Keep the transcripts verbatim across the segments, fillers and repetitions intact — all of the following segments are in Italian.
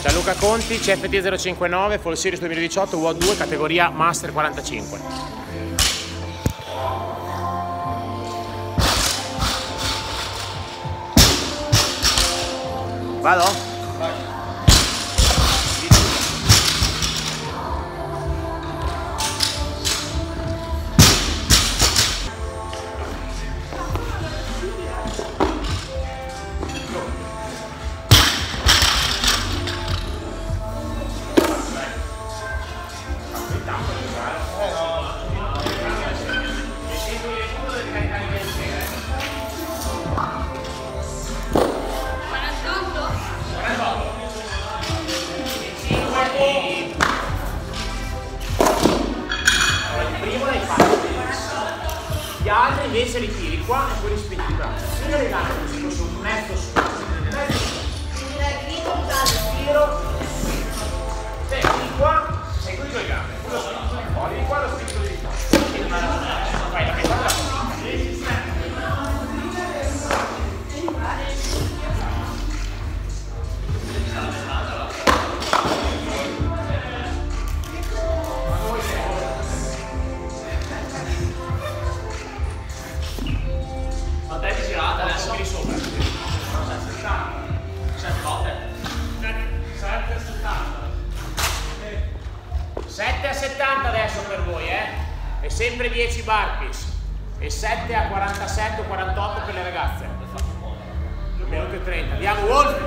Gianluca Conti, C F T zero cinquantanove, Fall Series duemiladiciotto, U O due, categoria Master quarantacinque. Vado? Gli altri invece li tiri qua e poi li spingi di braccio. Tira le gambe così, così, un netto su. Tiro. Sì, di qua e qui con le gambe. Quello spingi di fuori, di qua lo spingi di fuori. Vai, la metà della sette a settanta adesso per voi, eh? E sempre dieci burpees. E sette a quarantasette o quarantotto per le ragazze. un minuto e trenta. Andiamo, Wolf!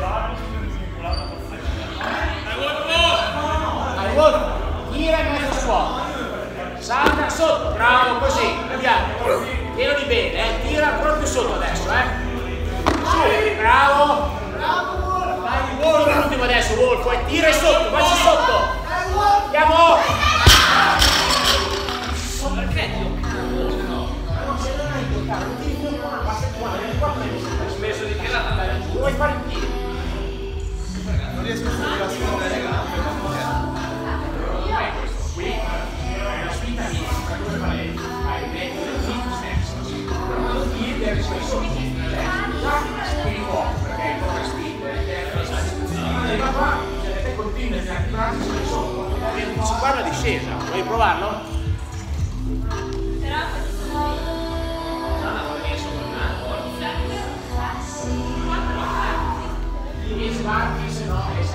Dai, Wolf! Tira in mezzo squat. Salta sotto, bravo, così. Andiamo. Tienili bene, eh? Tira proprio sotto adesso, eh? Su, bravo! Vai, Wolf! L'ultimo adesso, Wolf, e tira sotto, vai sotto! Andiamo! Perché io? Hai smesso di tirare? Vuoi fare il piede? Non riesco a fare la seconda delle gambe. Questo qui è una spinta di due palette. Hai detto del tipo stesso. Non ti devi questo. Spingi poco perché è come spinta. Arriva qua, se te continui a attivarsi sul sotto. Si parla di discesa, vuoi provarlo? Però i sbarchi se no è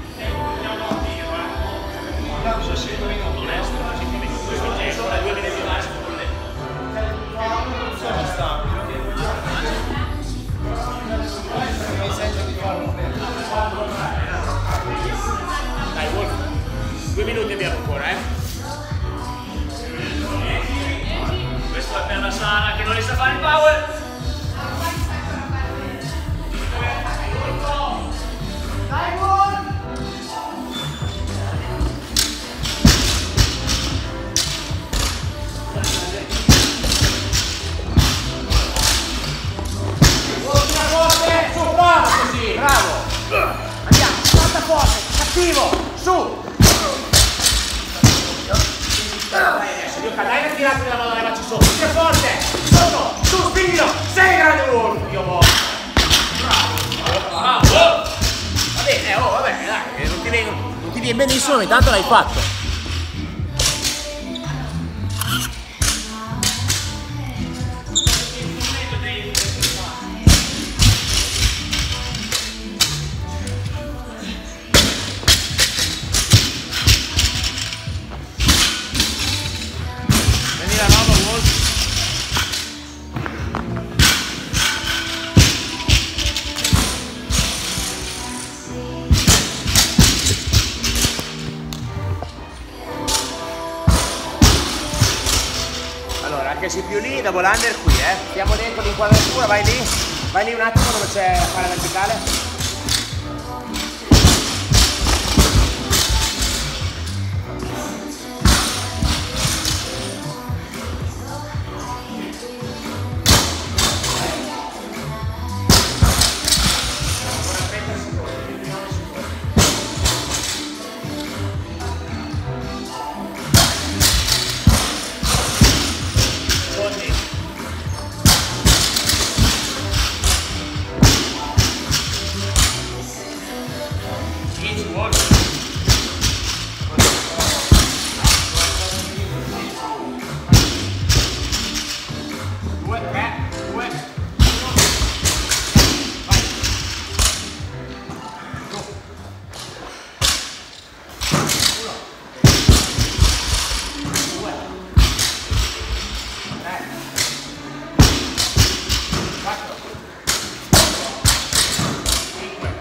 cinque minuti, cinque minuti, due minuti di massimo con lei. Sono stanco. Mi sento di farlo bene. Dai, Wolf. Due minuti abbiamo ancora, eh? Questo è per la Sara che non riesce a fare il power. Dai, Wolf! Ultima forte, su, bravo così, bravo! Andiamo, salta forte, cattivo, su! Dai adesso, io dai la tirata della mano, faccio sotto, sia forte, sotto, su, spingilo, sei grande Wolf, io mo. Bravo, bravo. Va bene, oh, vabbè, dai, non ti viene, non ti viene benissimo, ma intanto l'hai fatto. Che sei più lì, double under qui, eh. Stiamo dentro l'inquadratura, vai lì, vai lì un attimo dove c'è la palla verticale. dieci vuole. due, tre, due, uno, vai. Go. uno, due, tre, quattro, cinque,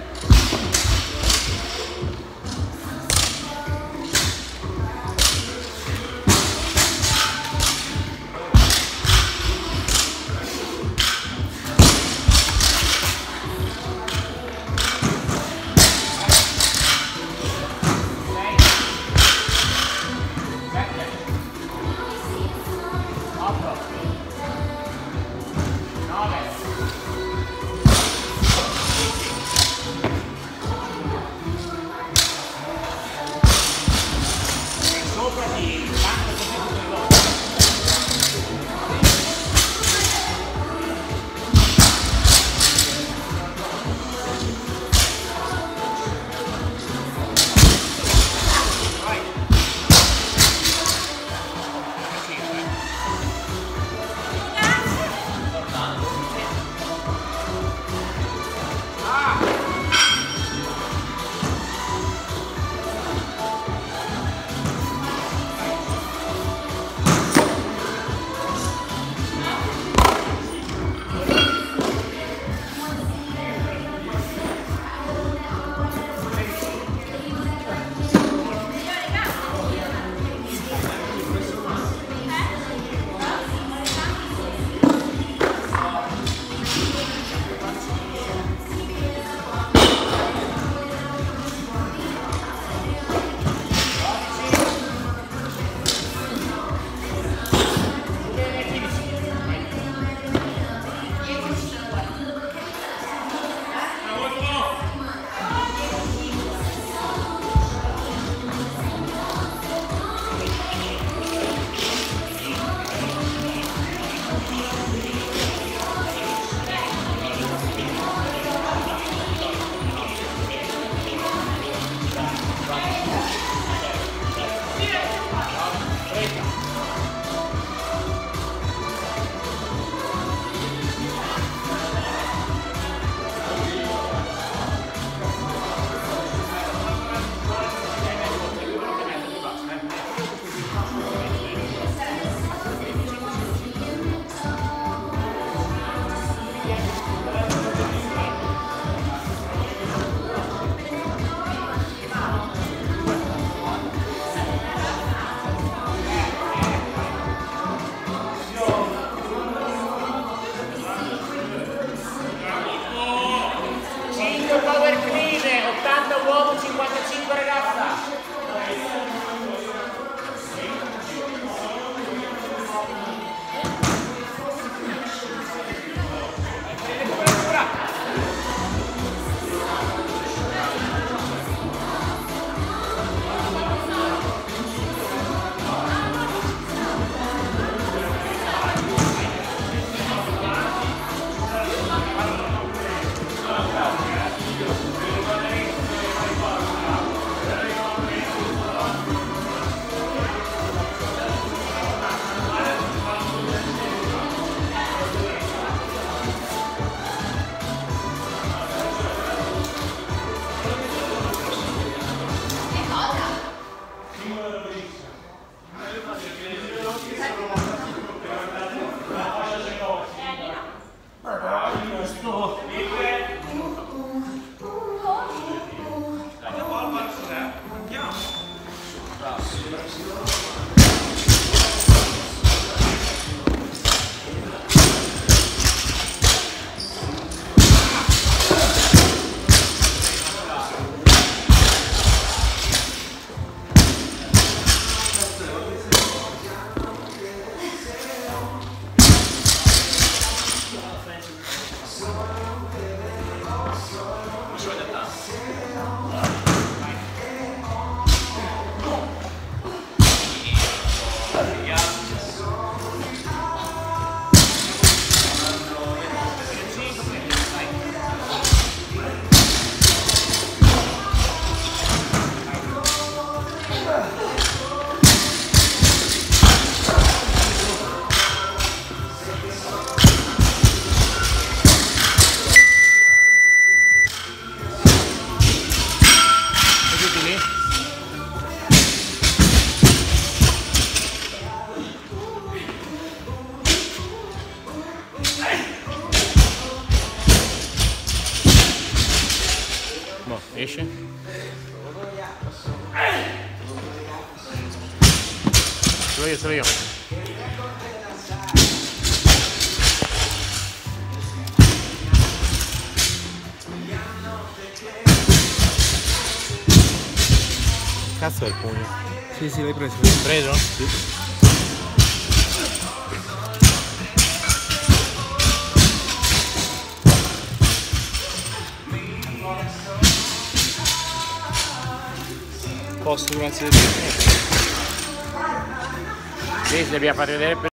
power clean, ottanta uomo, cinquantacinque ragazza. Sono io, sono io. Cazzo è il pugno? Sì, sì, l'hai preso. Preso? Sì. Posto, grazie. Sì, se dobbiamo far vedere per